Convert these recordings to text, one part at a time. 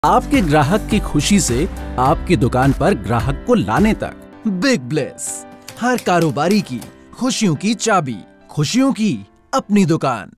आपके ग्राहक की खुशी से आपकी दुकान पर ग्राहक को लाने तक बिग ब्लेस, हर कारोबारी की खुशियों की चाबी, खुशियों की अपनी दुकान।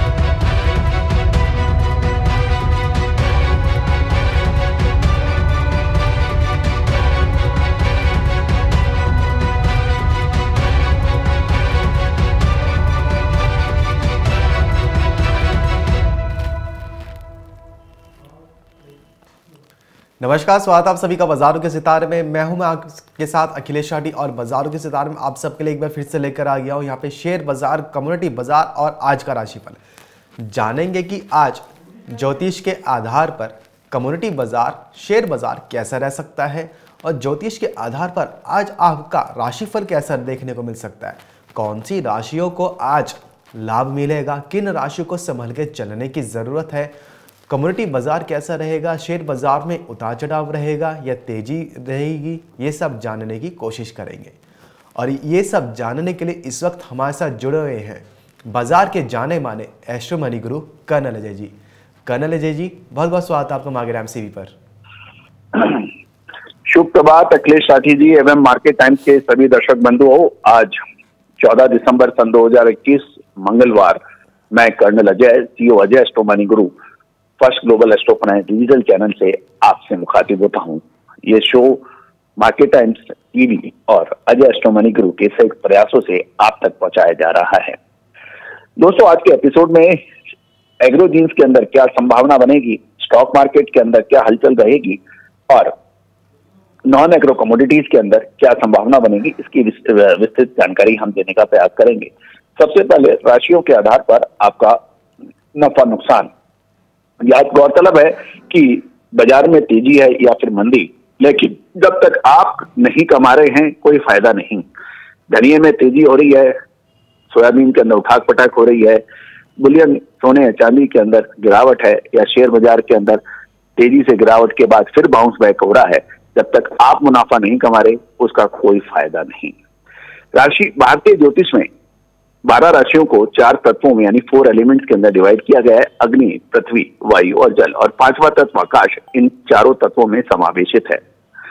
नमस्कार, स्वागत है आप सभी का बाजारों के सितारे में। मैं हूं आपके साथ अखिलेश शाटी और बाजारों के सितारे में आप सबके लिए एक बार फिर से लेकर आ गया हूं यहाँ पे शेयर बाजार, कम्युनिटी बाजार और आज का राशिफल। जानेंगे कि आज ज्योतिष के आधार पर कम्युनिटी बाजार, शेयर बाजार कैसा रह सकता है और ज्योतिष के आधार पर आज आपका राशिफल कैसा देखने को मिल सकता है। कौन सी राशियों को आज लाभ मिलेगा, किन राशियों को संभल के चलने की जरूरत है, कम्युनिटी बाजार कैसा रहेगा, शेयर बाजार में उतार चढ़ाव रहेगा या तेजी रहेगी, ये सब जानने की कोशिश करेंगे। और ये सब जानने के लिए इस वक्त हमारे साथ जुड़े हुए हैं बाजार के जाने माने Astro Money Guru colonel Ajay ji. Colonel Ajay ji, बहुत बहुत स्वागत है आपका मागे MCV पर। शुभ प्रभात अखिलेश शाटी जी एवं मार्केट टाइम्स के सभी दर्शक बंधुओं। आज 14 दिसंबर सन 2021 मंगलवार, मैं colonel Ajay, CEO Ajay Astro Money Guru, first global astro finance digital channel से आपसे मुखातिब होता हूं। ये शो मार्केट टाइम्स टीवी और अजय एस्ट्रो मनी गुरु के संयुक्त प्रयासों से आप तक पहुंचाया जा रहा है। दोस्तों, आज के एपिसोड में एग्रो जीन्स के अंदर क्या संभावना बनेगी, स्टॉक मार्केट के अंदर क्या हलचल रहेगी और नॉन एग्रो कमोडिटीज के अंदर क्या संभावना बनेगी, इसकी विस्तृत जानकारी हम देने का प्रयास करेंगे। सबसे पहले राशियों के आधार पर आपका नफा नुकसान। याद गौरतलब है कि बाजार में तेजी है या फिर मंदी, लेकिन जब तक आप नहीं कमा रहे हैं कोई फायदा नहीं। धनिये में तेजी हो रही है, सोयाबीन के अंदर उठाक पटाक हो रही है, बुलियन सोने चांदी के अंदर गिरावट है या शेयर बाजार के अंदर तेजी से गिरावट के बाद फिर बाउंस बैक हो रहा है, जब तक आप मुनाफा नहीं कमा रहे उसका कोई फायदा नहीं। राशि भारतीय ज्योतिष में 12 राशियों को 4 तत्वों में यानी 4 एलिमेंट्स के अंदर डिवाइड किया गया है। अग्नि, पृथ्वी, वायु और जल, और 5वां तत्व आकाश इन चारों तत्वों में समावेशित है।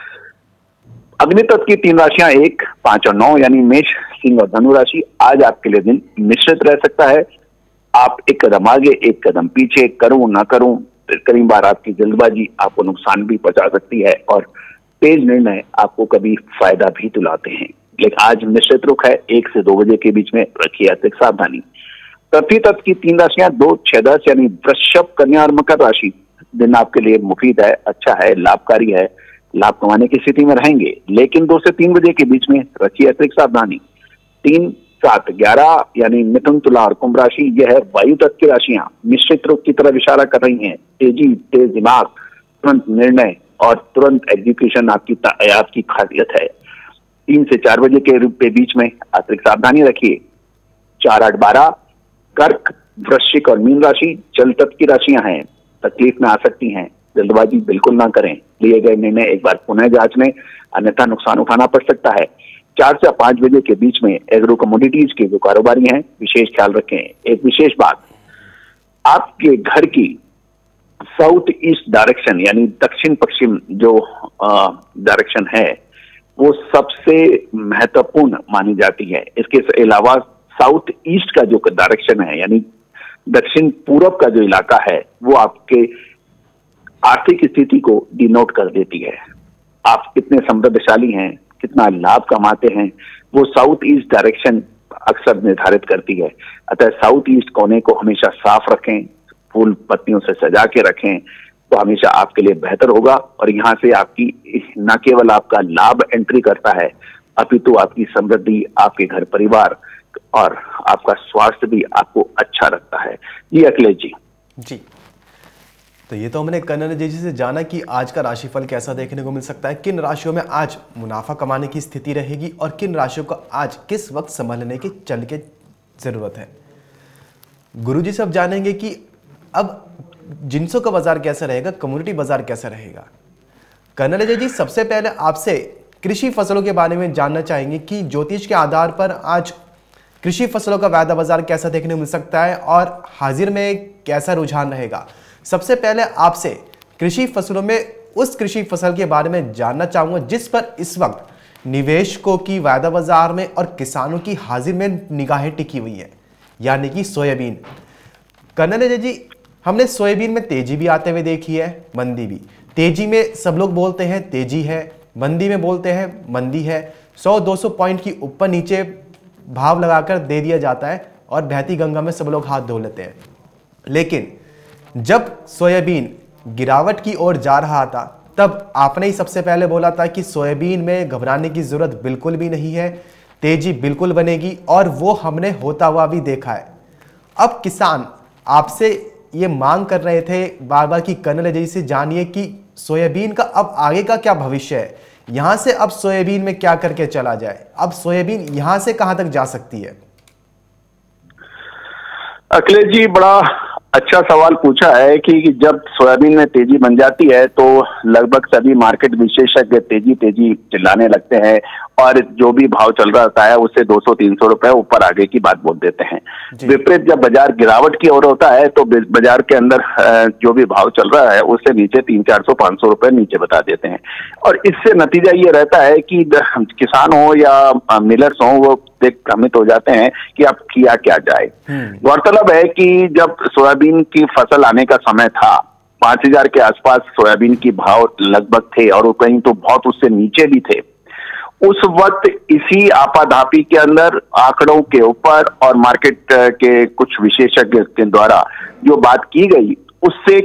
अग्नि तत्व की 3 राशियां 1, 5 और 9 यानी मेष, सिंह और धनु राशि। आज आपके लिए दिन मिश्रित रह सकता है। आप एक कदम आगे एक कदम पीछे, करूं ना करूं, कई बार आपकी जल्दबाजी आपको नुकसान भी पहुंचा सकती है और तेज निर्णय आपको कभी फायदा भी दिलाते हैं। लेकिन आज मिश्रित रुख है, 1 से 2 बजे के बीच में रखिए अतिरिक्त सावधानी। पृथ्वी तत्व की 3 राशियां 2, 6, 10 यानी वृषभ, कन्या और मकर राशि। दिन आपके लिए मुफीद है, अच्छा है, लाभकारी है, लाभ कमाने की स्थिति में रहेंगे, लेकिन 2 से 3 बजे के बीच में रखिए अतिरिक्त सावधानी। 3, 7, 11 यानी मिथुन, तुला और कुंभ राशि, यह है वायु तत्व की राशियां। मिश्रित रुख की तरफ इशारा कर रही हैं। तेजी, तेज दिमाग, तुरंत निर्णय और तुरंत एग्जीक्यूशन आपकी खासियत है। 3 से 4 बजे के बीच में अतिरिक्त सावधानी रखिए। 4, 8, 12 कर्क, वृश्चिक और मीन राशि जल तत्व की राशियां हैं, तकलीफ में आ सकती हैं। जल्दबाजी बिल्कुल ना करें, लिए गए निर्णय एक बार पुनः जांच लें, अन्यथा नुकसान उठाना पड़ सकता है। 4 से 5 बजे के बीच में एग्रो कमोडिटीज के जो कारोबारी हैं विशेष ख्याल रखें। एक विशेष बात, आपके घर की साउथ ईस्ट डायरेक्शन यानी दक्षिण पश्चिम जो डायरेक्शन है वो सबसे महत्वपूर्ण मानी जाती है। इसके अलावा साउथ ईस्ट का जो डायरेक्शन है यानी दक्षिण पूर्व का जो इलाका है वो आपके आर्थिक स्थिति को डिनोट कर देती है। आप कितने समृद्धशाली हैं, कितना लाभ कमाते हैं, वो साउथ ईस्ट डायरेक्शन अक्सर निर्धारित करती है। अतः साउथ ईस्ट कोने को हमेशा साफ रखें, फूल पत्तियों से सजा के रखें, तो हमेशा आपके लिए बेहतर होगा। और यहाँ से आपकी न केवल आपका लाभ एंट्री करता है, अपितु आपकी समृद्धि, आपके घर परिवार और आपका स्वास्थ्य भी आपको अच्छा रखता है। जी अखिलेश जी। तो ये तो हमने कर्नल अजय जी से जाना कि आज का राशिफल कैसा देखने को मिल सकता है, किन राशियों में आज मुनाफा कमाने की स्थिति रहेगी और किन राशियों को आज किस वक्त संभलने की चल के जरूरत है। गुरुजी से अब जानेंगे कि अब जिन्सों का बाजार कैसा रहेगा, कम्युनिटी बाजार कैसा रहेगा। कर्नल अजय जी, सबसे पहले आपसे कृषि फसलों के बारे में जानना चाहेंगे कि ज्योतिष के आधार पर आज कृषि फसलों का वायदा बाजार कैसा देखने को मिल सकता है और हाजिर में कैसा रुझान रहेगा। सबसे पहले आपसे कृषि फसलों में उस कृषि फसल के बारे में जानना चाहूंगा जिस पर इस वक्त निवेशकों की वायदा बाजार में और किसानों की हाजिर में निगाहें टिकी हुई है, यानी कि सोयाबीन। कर्नल अजय जी, हमने सोयाबीन में तेजी भी आते हुए देखी है, मंदी भी। तेजी में सब लोग बोलते हैं तेजी है, मंदी में बोलते हैं मंदी है। 100-200 पॉइंट की ऊपर नीचे भाव लगाकर दे दिया जाता है और बहती गंगा में सब लोग हाथ धो लेते हैं। लेकिन जब सोयाबीन गिरावट की ओर जा रहा था तब आपने ही सबसे पहले बोला था कि सोयाबीन में घबराने की जरूरत बिल्कुल भी नहीं है, तेजी बिल्कुल बनेगी, और वो हमने होता हुआ भी देखा है। अब किसान आपसे ये मांग कर रहे थे बार बार कि कर्नल अजय से जानिए कि सोयाबीन का अब आगे का क्या भविष्य है, यहां से अब सोयाबीन में क्या करके चला जाए, अब सोयाबीन यहां से कहां तक जा सकती है। अखिलेश जी, बड़ा अच्छा सवाल पूछा है कि जब सोयाबीन में तेजी बन जाती है तो लगभग सभी मार्केट विशेषज्ञ तेजी तेजी चिल्लाने लगते हैं और जो भी भाव चल रहा होता है उससे 200-300 रुपए ऊपर आगे की बात बोल देते हैं। विपरीत जब बाजार गिरावट की ओर होता है तो बाजार के अंदर जो भी भाव चल रहा है उससे नीचे 300-400-500 रुपए नीचे बता देते हैं। और इससे नतीजा ये रहता है कि किसान हो या मिलर्स हो वो भ्रमित हो जाते हैं कि अब किया क्या जाए। गौरतलब है कि जब सोयाबीन की फसल आने का समय था 5,000 के आसपास सोयाबीन की भाव लगभग थे और कहीं तो बहुत उससे नीचे भी थे। उस वक्त इसी आपाधापी के अंदर आंकड़ों के ऊपर और मार्केट के कुछ विशेषज्ञ के द्वारा जो बात की गई उससे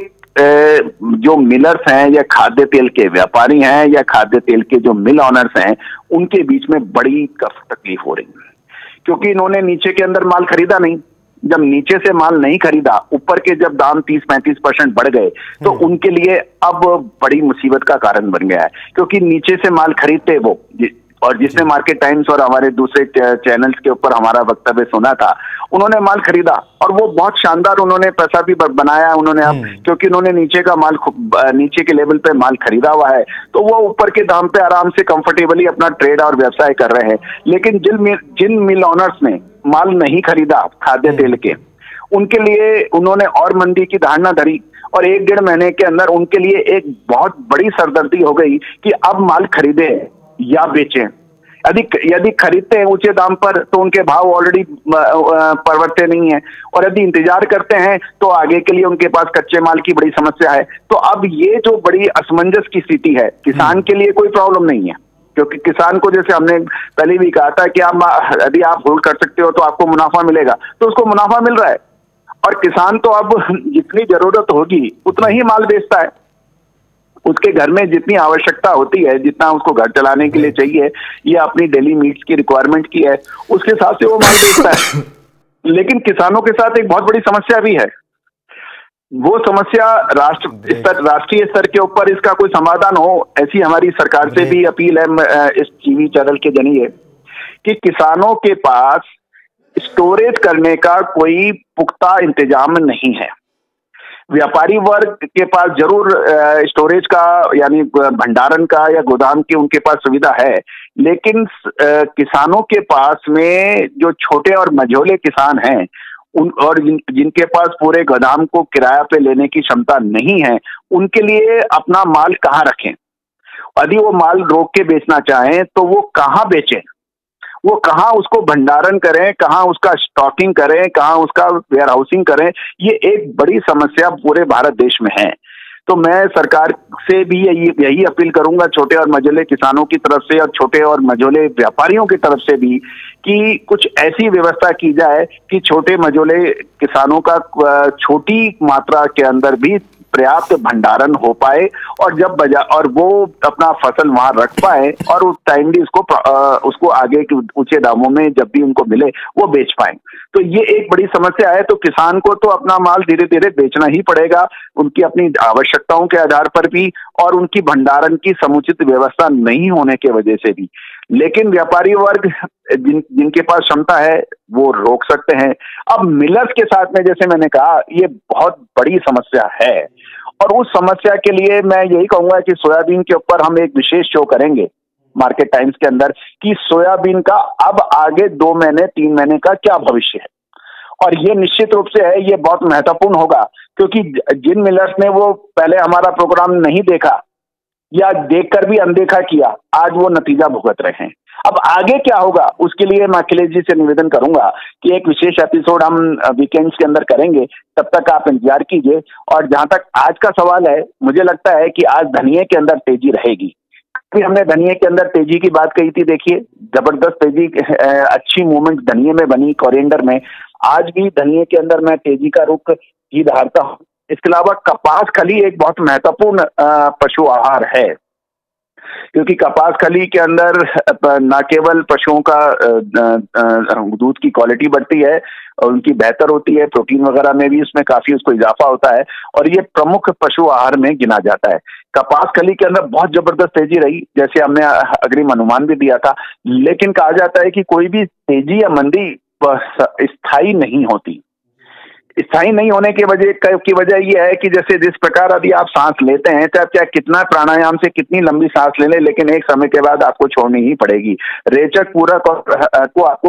जो मिलर्स हैं या खाद्य तेल के व्यापारी हैं या खाद्य तेल के जो मिल ऑनर्स हैं उनके बीच में बड़ी तकलीफ हो रही है, क्योंकि इन्होंने नीचे के अंदर माल खरीदा नहीं। जब नीचे से माल नहीं खरीदा, ऊपर के जब दाम 30-35% बढ़ गए तो उनके लिए अब बड़ी मुसीबत का कारण बन गया है, क्योंकि नीचे से माल खरीदते वो, और जिसने मार्केट टाइम्स और हमारे दूसरे चैनल्स के ऊपर हमारा वक्तव्य सुना था, उन्होंने माल खरीदा और वो बहुत शानदार उन्होंने पैसा भी बनाया उन्होंने अब, क्योंकि उन्होंने नीचे का माल नीचे के लेवल पे माल खरीदा हुआ है तो वो ऊपर के दाम पे आराम से कंफर्टेबली अपना ट्रेड और व्यवसाय कर रहे हैं। लेकिन जिन मिल ऑनर्स ने माल नहीं खरीदा खाद्य तेल के, उनके लिए उन्होंने और मंदी की धारणा धरी और 1-1.5 महीने के अंदर उनके लिए एक बहुत बड़ी सरदर्दी हो गई कि अब माल खरीदे या बेचें। यदि खरीदते हैं ऊंचे दाम पर तो उनके भाव ऑलरेडी परवड़ते नहीं है, और यदि इंतजार करते हैं तो आगे के लिए उनके पास कच्चे माल की बड़ी समस्या है। तो अब ये जो बड़ी असमंजस की स्थिति है, किसान के लिए कोई प्रॉब्लम नहीं है, क्योंकि किसान को जैसे हमने पहले भी कहा था कि यदि आप होल्ड कर सकते हो तो आपको मुनाफा मिलेगा, तो उसको मुनाफा मिल रहा है। और किसान तो अब जितनी जरूरत होगी उतना ही माल बेचता है, उसके घर में जितनी आवश्यकता होती है, जितना उसको घर चलाने के लिए चाहिए या अपनी डेली नीड्स की रिक्वायरमेंट की है, उसके हिसाब से वो माल बेचता है। लेकिन किसानों के साथ एक बहुत बड़ी समस्या भी है। वो समस्या राष्ट्रीय स्तर के ऊपर इसका कोई समाधान हो, ऐसी हमारी सरकार से भी अपील है इस टीवी चैनल के जरिए कि किसानों के पास स्टोरेज करने का कोई पुख्ता इंतजाम नहीं है। व्यापारी वर्ग के पास जरूर स्टोरेज का यानी भंडारण का या गोदाम की उनके पास सुविधा है, लेकिन किसानों के पास में जो छोटे और मझोले किसान हैं और जिनके पास पूरे गोदाम को किराया पे लेने की क्षमता नहीं है, उनके लिए अपना माल कहाँ रखें। यदि वो माल रोक के बेचना चाहें तो वो कहाँ बेचें, वो कहाँ उसको भंडारण करें, कहाँ उसका स्टॉकिंग करें, कहाँ उसका वेयर हाउसिंग करें, ये एक बड़ी समस्या पूरे भारत देश में है। तो मैं सरकार से भी यही अपील करूंगा, छोटे और मझोले किसानों की तरफ से और छोटे और मझोले व्यापारियों की तरफ से भी, कि कुछ ऐसी व्यवस्था की जाए कि छोटे मझोले किसानों का छोटी मात्रा के अंदर भी पर्याप्त भंडारण हो पाए और जब और वो अपना फसल वहां रख पाए और उस टाइम भी उसको आगे के ऊंचे दामों में जब भी उनको मिले वो बेच पाए। तो ये एक बड़ी समस्या है। तो किसान को तो अपना माल धीरे धीरे बेचना ही पड़ेगा, उनकी अपनी आवश्यकताओं के आधार पर भी और उनकी भंडारण की समुचित व्यवस्था नहीं होने के वजह से भी। लेकिन व्यापारी वर्ग जिनके पास क्षमता है वो रोक सकते हैं। अब मिलर्स के साथ में जैसे मैंने कहा ये बहुत बड़ी समस्या है और उस समस्या के लिए मैं यही कहूंगा कि सोयाबीन के ऊपर हम एक विशेष शो करेंगे मार्केट टाइम्स के अंदर कि सोयाबीन का अब आगे 2 महीने 3 महीने का क्या भविष्य है और ये निश्चित रूप से है, ये बहुत महत्वपूर्ण होगा, क्योंकि जिन मिलर्स ने वो पहले हमारा प्रोग्राम नहीं देखा या देखकर भी अनदेखा किया, आज वो नतीजा भुगत रहे हैं। अब आगे क्या होगा उसके लिए मैं अखिलेश जी से निवेदन करूंगा कि एक विशेष एपिसोड हम वीकेंड्स के अंदर करेंगे, तब तक आप इंतजार कीजिए। और जहां तक आज का सवाल है, मुझे लगता है कि आज धनिये के अंदर तेजी रहेगी। हमने धनिये के अंदर तेजी की बात कही थी, देखिए जबरदस्त तेजी, अच्छी मूवमेंट धनिये में बनी, कोरिएंडर में। आज भी धनिये के अंदर मैं तेजी का रुख ही धारता हूं। इसके अलावा कपास खली एक बहुत महत्वपूर्ण पशु आहार है, क्योंकि कपास खली के अंदर न केवल पशुओं का दूध की क्वालिटी बढ़ती है और उनकी बेहतर होती है, प्रोटीन वगैरह में भी उसमें काफी उसको इजाफा होता है और ये प्रमुख पशु आहार में गिना जाता है। कपास खली के अंदर बहुत जबरदस्त तेजी रही, जैसे हमने अग्रिम अनुमान भी दिया था, लेकिन कहा जाता है कि कोई भी तेजी या मंदी स्थायी नहीं होती। स्थायी नहीं होने की वजह यह है कि जैसे जिस प्रकार अभी आप सांस लेते हैं, चाहे कितना प्राणायाम से कितनी लंबी सांस ले लें, लेकिन एक समय के बाद आपको छोड़नी ही पड़ेगी। रेचक पूरक को आपको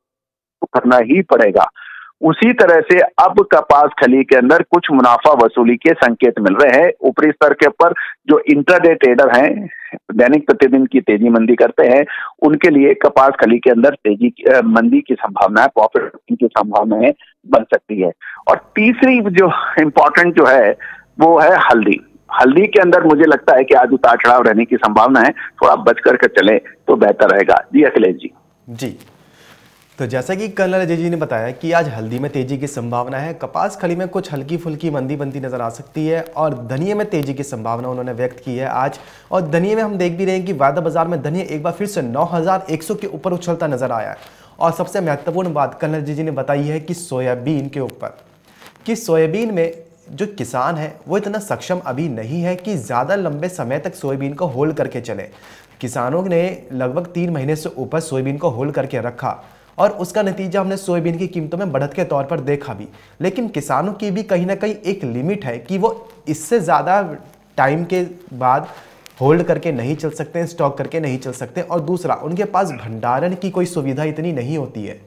करना ही पड़ेगा। उसी तरह से अब कपास खली के अंदर कुछ मुनाफा वसूली के संकेत मिल रहे हैं। ऊपरी स्तर के ऊपर जो इंट्राडे ट्रेडर हैं, दैनिक प्रतिदिन की तेजी मंदी करते हैं, उनके लिए कपास खली के अंदर तेजी मंदी की संभावना है, प्रॉफिट की संभावनाएं बन सकती है। और तीसरी जो इम्पोर्टेंट जो है वो है हल्दी। हल्दी के अंदर मुझे लगता है कि आज उतार चढ़ाव रहने की संभावना है, थोड़ा बच करके चले तो बेहतर रहेगा। जी अखिलेश जी। जी, तो जैसा कि कर्नल अजय जी ने बताया कि आज हल्दी में तेजी की संभावना है, कपास खली में कुछ हल्की फुल्की मंदी बनती नजर आ सकती है और धनिये में तेजी की संभावना उन्होंने व्यक्त की है आज। और धनिये में हम देख भी रहे हैं कि वायदा बाजार में धनिया एक बार फिर से 9100 के ऊपर उछलता नजर आया है। और सबसे महत्वपूर्ण बात कर्नल अजय जी ने बताई है कि सोयाबीन के ऊपर, कि सोयाबीन में जो किसान है वो इतना सक्षम अभी नहीं है कि ज़्यादा लंबे समय तक सोयाबीन को होल्ड करके चले। किसानों ने लगभग 3 महीने से ऊपर सोयाबीन को होल्ड करके रखा और उसका नतीजा हमने सोयाबीन की कीमतों में बढ़त के तौर पर देखा भी। लेकिन किसानों की भी कहीं ना कहीं एक लिमिट है कि वो इससे ज़्यादा टाइम के बाद होल्ड करके नहीं चल सकते, स्टॉक करके नहीं चल सकते। और दूसरा, उनके पास भंडारण की कोई सुविधा इतनी नहीं होती है।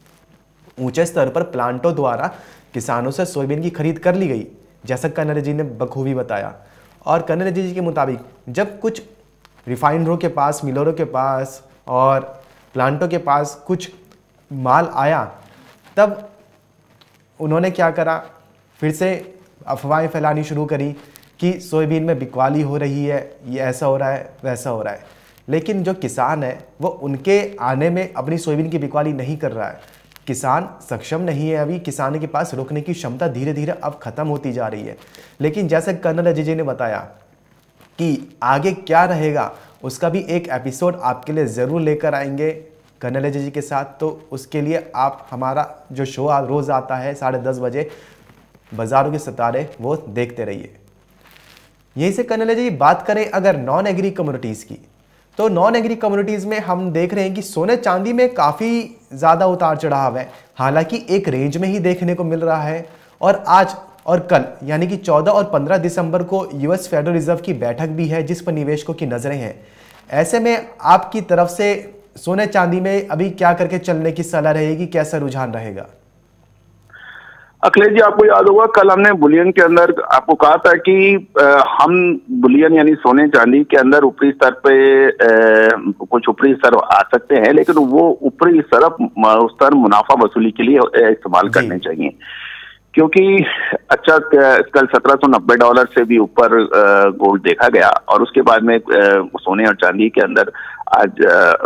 ऊंचे स्तर पर प्लांटों द्वारा किसानों से सोयाबीन की खरीद कर ली गई, जैसा कर्नल जी ने बखूबी बताया। और कर्नल जी के मुताबिक जब कुछ रिफाइनरों के पास, मिलरों के पास और प्लांटों के पास कुछ माल आया, तब उन्होंने क्या करा, फिर से अफवाहें फैलानी शुरू करी कि सोयाबीन में बिकवाली हो रही है, ये ऐसा हो रहा है, वैसा हो रहा है। लेकिन जो किसान है वो उनके आने में अपनी सोयाबीन की बिकवाली नहीं कर रहा है। किसान सक्षम नहीं है अभी, किसान के पास रोकने की क्षमता धीरे धीरे अब ख़त्म होती जा रही है। लेकिन जैसे कर्नल अजय जी ने बताया कि आगे क्या रहेगा, उसका भी एक एपिसोड आपके लिए ज़रूर लेकर आएंगे कर्नल अजय जी के साथ। तो उसके लिए आप हमारा जो शो रोज़ आता है 10:30 बजे, बाज़ारों के सितारे, वो देखते रहिए। यहीं से कर्नल अजय जी बात करें अगर नॉन एग्री कम्युनिटीज़ की, तो नॉन एग्री कम्युनिटीज़ में हम देख रहे हैं कि सोने चांदी में काफ़ी ज़्यादा उतार चढ़ाव है, हालांकि एक रेंज में ही देखने को मिल रहा है। और आज और कल यानी कि 14 और 15 दिसंबर को यूएस फेडरल रिजर्व की बैठक भी है, जिस पर निवेशकों की नज़रें हैं। ऐसे में आपकी तरफ से सोने चांदी में अभी क्या करके चलने की सलाह रहेगी, कैसा रुझान रहेगा? अखिलेश जी, आपको याद होगा कल हमने बुलियन के अंदर आपको कहा था कि हम बुलियन यानी सोने चांदी के अंदर ऊपरी स्तर पे कुछ ऊपरी स्तर आ सकते हैं, लेकिन वो ऊपरी स्तर मुनाफा वसूली के लिए इस्तेमाल करने चाहिए, क्योंकि अच्छा कल $1790 से भी ऊपर गोल्ड देखा गया और उसके बाद में सोने और चांदी के अंदर आज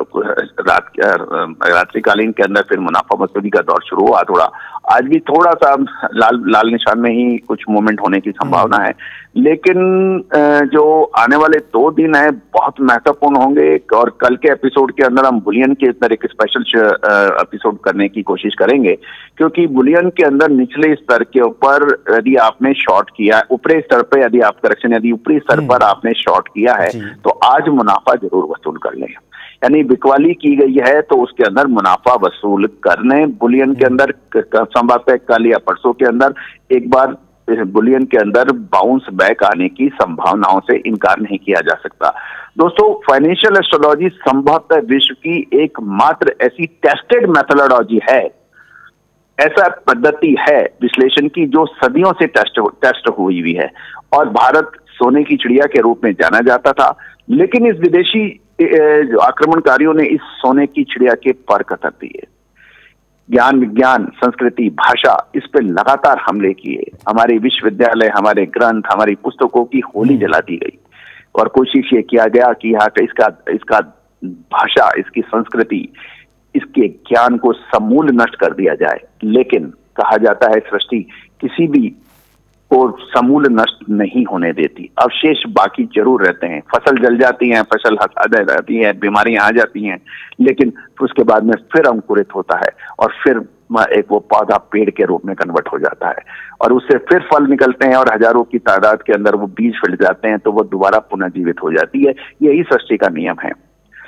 रात्रिकालीन के अंदर फिर मुनाफा वसूली का दौर शुरू हुआ। थोड़ा आज भी थोड़ा सा लाल निशान में ही कुछ मूवमेंट होने की संभावना है, लेकिन जो आने वाले 2 दिन है बहुत महत्वपूर्ण होंगे। और कल के एपिसोड के अंदर हम बुलियन के अंदर एक स्पेशल एपिसोड करने की कोशिश करेंगे, क्योंकि बुलियन के अंदर निचले स्तर के ऊपर यदि आपने शॉर्ट किया, ऊपरी स्तर पर यदि आप करेक्शन यदि ऊपरी स्तर पर आपने शॉर्ट किया है तो आज मुनाफा जरूर वसूल कर लें। यानी बिकवाली की गई है तो उसके अंदर मुनाफा वसूल करने। बुलियन के अंदर संभवतः कल या परसों के अंदर एक बार बुलियन के अंदर बाउंस बैक आने की संभावनाओं से इनकार नहीं किया जा सकता। दोस्तों, फाइनेंशियल एस्ट्रोलॉजी संभवतः विश्व की एकमात्र ऐसी टेस्टेड मेथोडोलॉजी है, ऐसा पद्धति है विश्लेषण की जो सदियों से टेस्ट हुई हुई है, और भारत सोने की चिड़िया के रूप में जाना जाता था। लेकिन इस विदेशी आक्रमणकारियों ने इस सोने की चिड़िया के पर कतर दिए। ज्ञान, विज्ञान, संस्कृति, भाषा, इस पे लगातार हमले किए। हमारे विश्वविद्यालय, हमारे ग्रंथ, हमारी पुस्तकों की होली जला दी गई और कोशिश ये किया गया कि यहाँ इसका भाषा, इसकी संस्कृति, इसके ज्ञान को समूल नष्ट कर दिया जाए। लेकिन कहा जाता है सृष्टि किसी भी को समूल नष्ट नहीं होने देती, अवशेष बाकी जरूर रहते हैं। फसल जल जाती है, फसल हटा जाती है, बीमारियां आ जाती हैं, लेकिन उसके बाद में फिर अंकुरित होता है और फिर एक वो पौधा पेड़ के रूप में कन्वर्ट हो जाता है और उससे फिर फल निकलते हैं और हजारों की तादाद के अंदर वो बीज फैल जाते हैं, तो वो दोबारा पुनर्जीवित हो जाती है। यही सृष्टि का नियम है।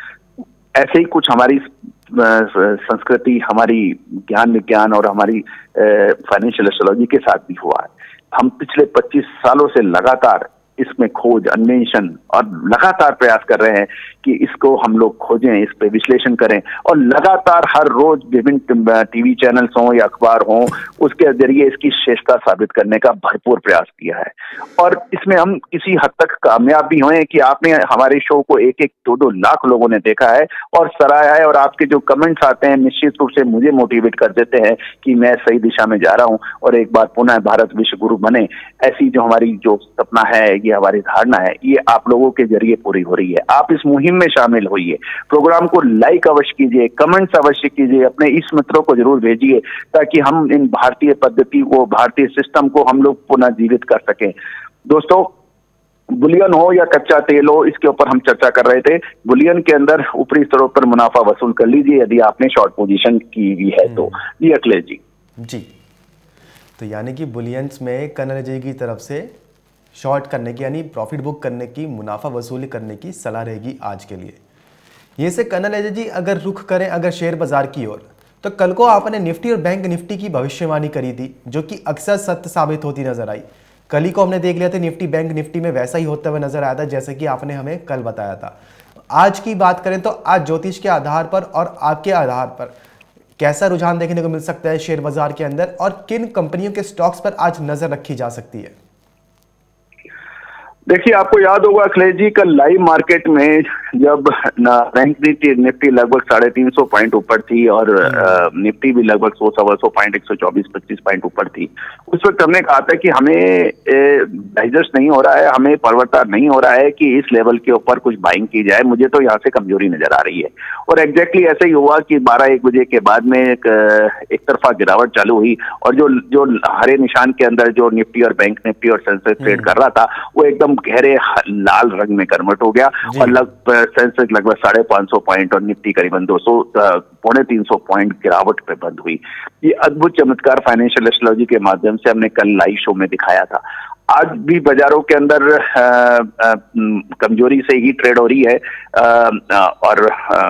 ऐसे ही कुछ हमारी संस्कृति, हमारी ज्ञान विज्ञान और हमारी फाइनेंशियल एस्ट्रोलॉजी के साथ भी हुआ है। हम पिछले 25 सालों से लगातार इसमें खोज, अन्वेषण और लगातार प्रयास कर रहे हैं कि इसको हम लोग खोजें, इस पे विश्लेषण करें, और लगातार हर रोज विभिन्न टीवी चैनल्स हों या अखबार हों, उसके जरिए इसकी श्रेष्ठता साबित करने का भरपूर प्रयास किया है। और इसमें हम किसी हद तक कामयाब भी हुए कि आपने हमारे शो को 1-2 लाख लोगों ने देखा है और सराहा है, और आपके जो कमेंट्स आते हैं निश्चित रूप से मुझे मोटिवेट कर देते हैं कि मैं सही दिशा में जा रहा हूं और एक बार पुनः भारत विश्व गुरु बने। ऐसी जो हमारी जो सपना है, ये हमारी धारणा है, ये आप लोगों के जरिए पूरी हो रही है। आप इस मुहिम में शामिल होइए, प्रोग्राम को लाइक अवश्य कीजिए, कमेंट्स अवश्य कीजिए, अपने इस मित्रों को जरूर भेजिए ताकि हम इन भारतीय पद्धति को, भारतीय सिस्टम को हम लोग पुनः जीवित कर सकें। दोस्तों, बुलियन हो या कच्चा तेल हो, इसके ऊपर हम चर्चा कर रहे थे। बुलियन के अंदर ऊपरी स्तरों पर मुनाफा वसूल कर लीजिए यदि आपने शॉर्ट पोजीशन की हुई है तो। जी अखिलेश जी। तो यानी कि बुलियंस में कर्नल जी की तरफ से शॉर्ट करने की, यानी प्रॉफिट बुक करने की, मुनाफा वसूली करने की सलाह रहेगी आज के लिए। ये से कर्नल अजय जी अगर रुख करें अगर शेयर बाजार की ओर, तो कल को आपने निफ्टी और बैंक निफ्टी की भविष्यवाणी करी थी जो कि अक्सर सत्य साबित होती नजर आई। कल ही को हमने देख लिया था निफ्टी बैंक निफ्टी में वैसा ही होता हुआ नजर आया था जैसे कि आपने हमें कल बताया था। आज की बात करें तो आज ज्योतिष के आधार पर और आपके आधार पर कैसा रुझान देखने को मिल सकता है शेयर बाजार के अंदर, और किन कंपनियों के स्टॉक्स पर आज नजर रखी जा सकती है? देखिए, आपको याद होगा अखिलेश जी, कल लाइव मार्केट में जब बैंक निफ्टी लगभग 350 पॉइंट ऊपर थी और निफ्टी भी लगभग 100-125 पॉइंट 124-25 पॉइंट ऊपर थी, उस वक्त हमने कहा था कि हमें डाइजेस्ट नहीं हो रहा है, हमें पर्वतार नहीं हो रहा है कि इस लेवल के ऊपर कुछ बाइंग की जाए, मुझे तो यहाँ से कमजोरी नजर आ रही है। और एग्जैक्टली ऐसे ही हुआ कि 12-1 बजे के बाद में एक तरफा गिरावट चालू हुई और जो हरे निशान के अंदर जो निफ्टी और बैंक निफ्टी और सेंसेक्स ट्रेड कर रहा था वो एकदम गहरे लाल रंग में कन्वर्ट हो गया और सेंसेक्स लगभग 550 पॉइंट और निफ्टी करीबन 200-300 पॉइंट गिरावट पे बंद हुई। ये अद्भुत चमत्कार फाइनेंशियल एस्ट्रोलॉजी के माध्यम से हमने कल लाइव शो में दिखाया था। आज भी बाजारों के अंदर कमजोरी से ही ट्रेड हो रही है और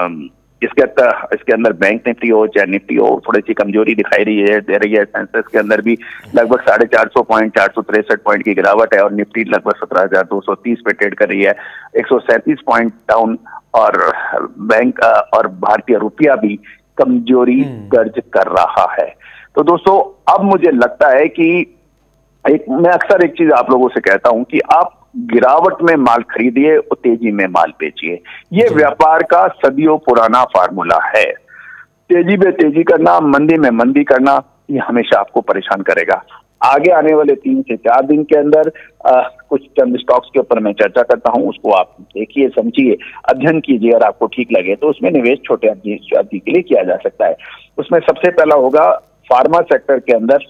इसके अंदर बैंक निफ्टी हो चाहे निफ्टी हो, थोड़ी सी कमजोरी दिखाई दे रही है। सेंसेक्स के अंदर भी लगभग 450 पॉइंट 463 पॉइंट की गिरावट है और निफ्टी लगभग 17,230 पे ट्रेड कर रही है, 137 पॉइंट डाउन। और बैंक और भारतीय रुपया भी कमजोरी दर्ज कर रहा है। तो दोस्तों, अब मुझे लगता है कि मैं अक्सर एक चीज आप लोगों से कहता हूं कि आप गिरावट में माल खरीदिए और तेजी में माल बेचिए। ये व्यापार का सदियों पुराना फार्मूला है। तेजी में तेजी करना, मंदी में मंदी करना, ये हमेशा आपको परेशान करेगा। आगे आने वाले 3 से 4 दिन के अंदर कुछ चंद स्टॉक्स के ऊपर मैं चर्चा करता हूं, उसको आप देखिए, समझिए, अध्ययन कीजिए और आपको ठीक लगे तो उसमें निवेश छोटे अवधि के लिए किया जा सकता है। उसमें सबसे पहला होगा फार्मा सेक्टर के अंदर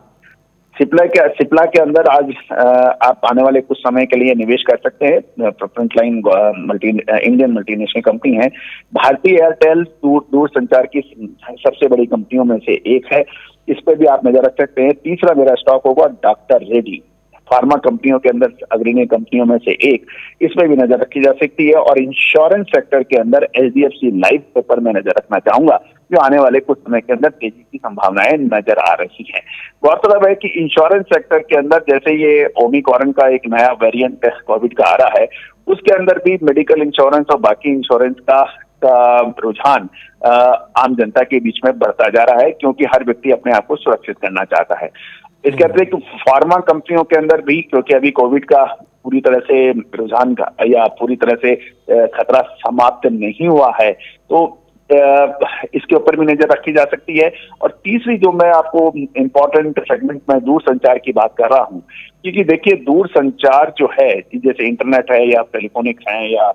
सिप्ला के अंदर आज आप आने वाले कुछ समय के लिए निवेश कर सकते हैं। फ्रंटलाइन इंडियन मल्टीनेशनल कंपनी है। भारतीय एयरटेल दूरसंचार की सबसे बड़ी कंपनियों में से एक है, इस पर भी आप नजर रख सकते हैं। तीसरा मेरा स्टॉक होगा डॉक्टर रेड्डी, फार्मा कंपनियों के अंदर अग्रणी कंपनियों में से एक, इसमें भी नजर रखी जा सकती है। और इंश्योरेंस सेक्टर के अंदर HDFC लाइफ के ऊपर मैं नजर रखना चाहूंगा, जो आने वाले कुछ समय के अंदर तेजी की संभावनाएं नजर आ रही हैं। गौरतलब है कि इंश्योरेंस सेक्टर के अंदर जैसे ये ओमिक्रॉन का एक नया वेरिएंट कोविड का आ रहा है, उसके अंदर भी मेडिकल इंश्योरेंस और बाकी इंश्योरेंस का का रुझान आम जनता के बीच में बढ़ता जा रहा है, क्योंकि हर व्यक्ति अपने आप को सुरक्षित करना चाहता है। इसके अतिरिक्त फार्मा कंपनियों के अंदर भी, क्योंकि अभी कोविड का पूरी तरह से रुझान का या पूरी तरह से खतरा समाप्त नहीं हुआ है, तो इसके ऊपर भी नजर रखी जा सकती है। और तीसरी जो मैं आपको इम्पोर्टेंट सेगमेंट में दूर संचार की बात कर रहा हूँ, क्योंकि देखिए दूर संचार जो है, जैसे इंटरनेट है या टेलीफोनिक है, या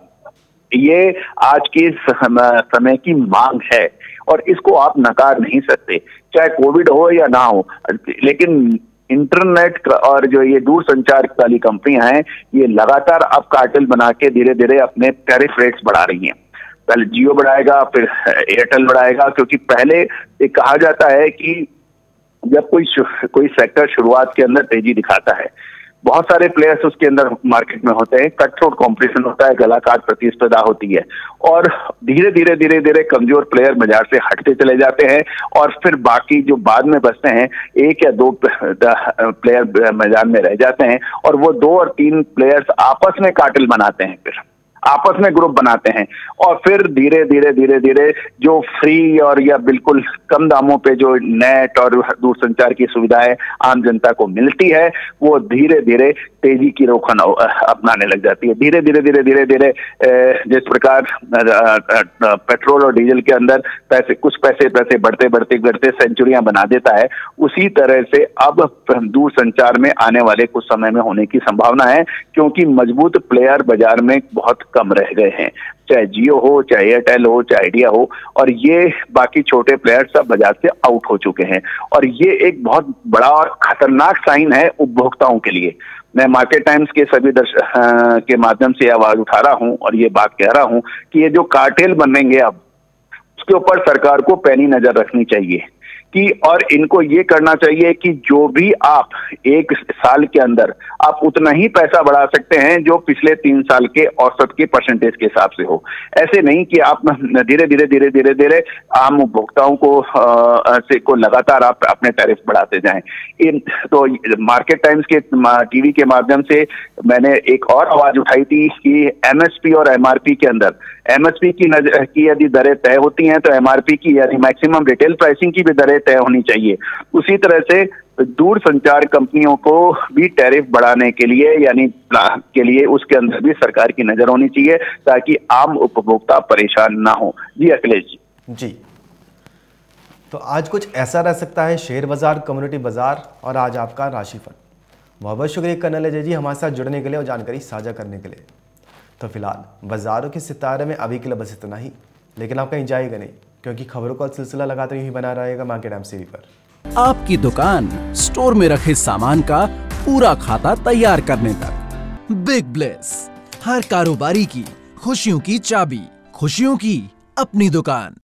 ये आज के समय की मांग है और इसको आप नकार नहीं सकते, चाहे कोविड हो या ना हो। लेकिन इंटरनेट और जो ये दूर संचार वाली कंपनियां हैं, ये लगातार अब कार्टेल बना के धीरे धीरे अपने टैरिफ रेट्स बढ़ा रही हैं। पहले जियो बढ़ाएगा, फिर एयरटेल बढ़ाएगा, क्योंकि पहले ये कहा जाता है कि जब कोई सेक्टर शुरुआत के अंदर तेजी दिखाता है, बहुत सारे प्लेयर्स उसके अंदर मार्केट में होते हैं, कट थ्रोट कॉम्पिटिशन होता है, गला काट प्रतिस्पर्धा होती है, और धीरे धीरे कमजोर प्लेयर बाजार से हटते चले जाते हैं, और फिर बाकी जो बाद में बचते हैं, एक या दो प्लेयर मैदान में रह जाते हैं, और वो 2 और 3 प्लेयर्स आपस में कार्टेल बनाते हैं, फिर आपस में ग्रुप बनाते हैं, और फिर धीरे धीरे जो फ्री और या बिल्कुल कम दामों पे जो नेट और दूरसंचार की सुविधाएं आम जनता को मिलती है, वो धीरे धीरे तेजी की रोक अपनाने लग जाती है। धीरे धीरे जिस प्रकार पेट्रोल और डीजल के अंदर कुछ पैसे बढ़ते सेंचुरियां बना देता है, उसी तरह से अब दूरसंचार में आने वाले कुछ समय में होने की संभावना है, क्योंकि मजबूत प्लेयर बाजार में बहुत कम रह गए हैं, चाहे जियो हो, चाहे एयरटेल हो, चाहे आइडिया हो, और ये बाकी छोटे प्लेयर सब बाजार से आउट हो चुके हैं। और ये एक बहुत बड़ा और खतरनाक साइन है उपभोक्ताओं के लिए। मैं मार्केट टाइम्स के सभी के माध्यम से आवाज उठा रहा हूं और ये बात कह रहा हूं कि ये जो कार्टेल बनेंगे अब, उसके ऊपर सरकार को पैनी नजर रखनी चाहिए कि, और इनको ये करना चाहिए कि जो भी आप एक साल के अंदर आप उतना ही पैसा बढ़ा सकते हैं जो पिछले 3 साल के औसत के परसेंटेज के हिसाब से हो। ऐसे नहीं कि आप धीरे धीरे आम उपभोक्ताओं को लगातार आप अपने टैरिफ बढ़ाते जाएं। तो मार्केट टाइम्स के टीवी के माध्यम से मैंने एक और आवाज उठाई थी कि एमएसपी और एमआरपी के अंदर, एमएसपी की यदि दरें तय होती हैं तो एमआरपी की यानी मैक्सिमम रिटेल प्राइसिंग की भी दरें तय होनी चाहिए। उसी तरह से दूर संचार कंपनियों को भी टैरिफ बढ़ाने के लिए उसके अंदर भी सरकार की नजर होनी चाहिए, ताकि आम उपभोक्ता परेशान ना हो। जी अखिलेश जी, तो आज कुछ ऐसा रह सकता है शेयर बाजार, कम्युनिटी बाजार और आज आपका राशिफल। बहुत बहुत शुक्रिया कर्नल अजय जी हमारे साथ जुड़ने के लिए और जानकारी साझा करने के लिए। तो फिलहाल बाजारों के सितारे में अभी के लिए बस इतना ही, लेकिन आप कहीं जाएगा नहीं, क्योंकि खबरों का सिलसिला लगातार यही बना रहेगा मार्केट टाइम्स टीवी पर। आपकी दुकान स्टोर में रखे सामान का पूरा खाता तैयार करने तक। बिग ब्लेस, हर कारोबारी की खुशियों की चाबी, खुशियों की अपनी दुकान।